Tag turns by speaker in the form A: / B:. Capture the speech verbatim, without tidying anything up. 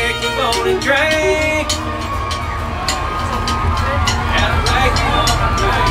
A: keep on and drink. And I like you on my drink.